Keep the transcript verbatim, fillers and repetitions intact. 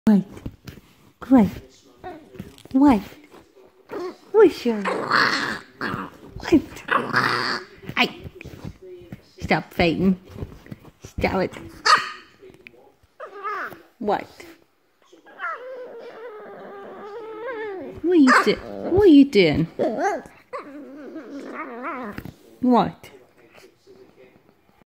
Wait. Wait. Wait. What's your... Wait. Hey. Stop fighting. Stop it. What? What are you doing? What are you doing? What?